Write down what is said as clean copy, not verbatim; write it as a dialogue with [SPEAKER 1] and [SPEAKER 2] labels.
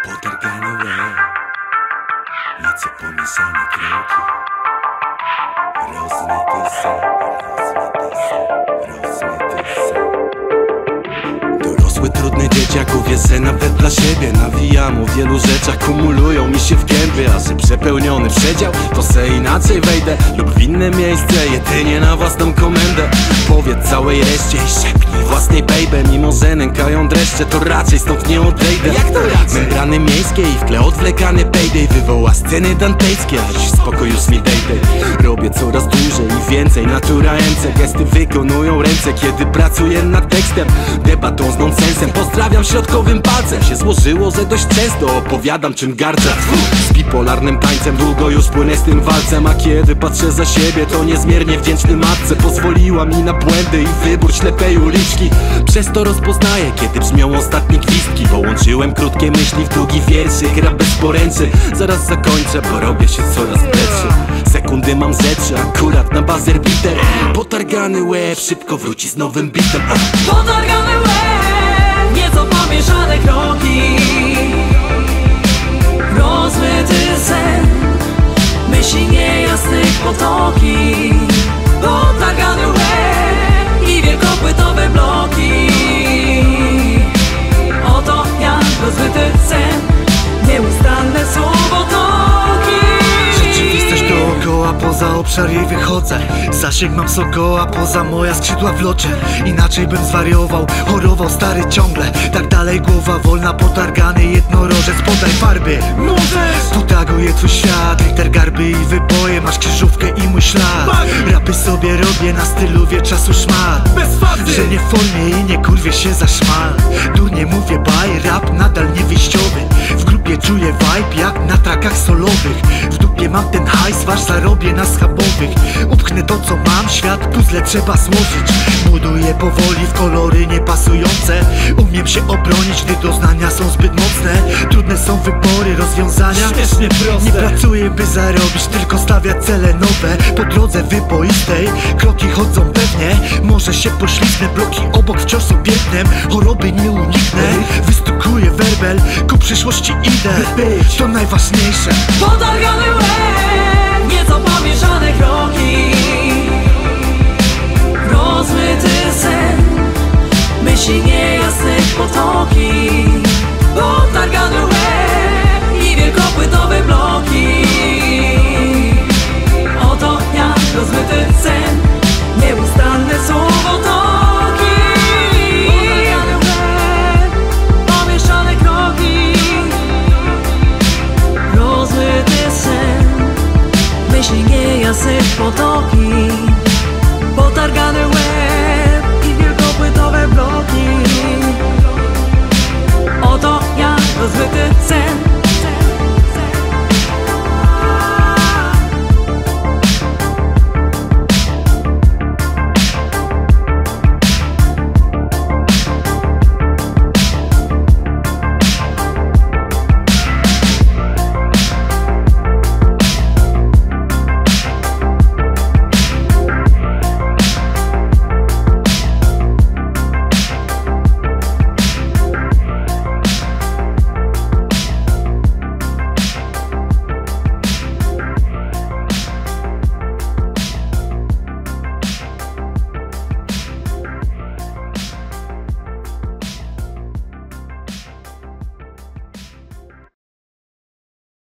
[SPEAKER 1] Potargane łeb, nieco pomieszane kroki, rozmyty sen, rozmyty sen. Dorosły, trudny dzieciak, uwierzę nawet dla siebie. Nawijam o wielu rzeczach, kumulują mi się w gębie. A że przepełniony przedział, to se inaczej wejdę lub w inne miejsce, jedynie na własną komendę. Powiedz całej reszcie i szepnij własnej baby. Mimo że nękają dreszcze, to raczej stąd nie odejdę. Jak to raczej? Membrany miejskie i w tle odwlekany payday wywoła sceny dantejskie, a dziś spoko już mi dejdę. Robię coraz dłużej i więcej, natura ręce. Gesty wykonują ręce, kiedy pracuję nad tekstem. Debatą z nonsensem, pozdrawiam środkowym palcem. Się złożyło, że dość często opowiadam czym gardzę. Z bipolarnym tańcem długo już płynę z tym walcem. A kiedy patrzę za siebie, to niezmiernie wdzięczny matce. Pozwoliła mi na błędy i wybór ślepej uliczki. Przez to rozpoznaję, kiedy brzmią ostatnie gwizdki. Połączyłem krótkie myśli w długi wierszyk, rap bez poręczy. Zaraz zakończę, bo robię się coraz lepszy. Sekundy mam rzeczy, akurat na buzzer beater. Potargany łeb szybko wróci z nowym bitem.
[SPEAKER 2] Potargany łeb, nieco pomieszane kroki, rozmyty sen, myśli niejasnych potoki. Potargany łeb i wielkopłytowe bloki. Oto jak rozmyty sen, nieustanne słowotoki.
[SPEAKER 3] Rzeczywistość dookoła, poza obszar jej wychodzę. Zasięg mam sokoła, poza moja skrzydła w locie. Inaczej bym zwariował, chorował stary ciągle. Tak dalej głowa wolna, potargany jednorożec. Podaj farby, możesz! Potaguje twój świat, liter garby i wyboje. Masz krzyżówkę i mój ślad. Rapy sobie robię na stylu czasu szmat. Że nie w formie i nie kurwię się za szmal. Durnie mówię baj, rap nadal niewyjściowy. W grupie czuję vibe jak na trakach solowych. W dupie mam ten hajs, wasz zarobię na schabowych. Upchnę to co mam, świat puzzle trzeba złożyć. Buduję powoli w kolory niepasujące. Umiem się obronić, gdy doznania są zbyt mocne. Trudne są wybory, rozwiązania śmiesznie proste. Nie pracuję by zarobić, tylko stawiać cele nowe. Po drodze wyboistej kroki chodzą pewnie. Może się poślizgnę, bloki obok wciąż są piętnem. Choroby nie uniknę, wystukuję werbel. Ku przyszłości idę, to najważniejsze.
[SPEAKER 2] Potargany łeb, nieco pomieszane kroki, rozmyty sen, myśli niejasnych potoki.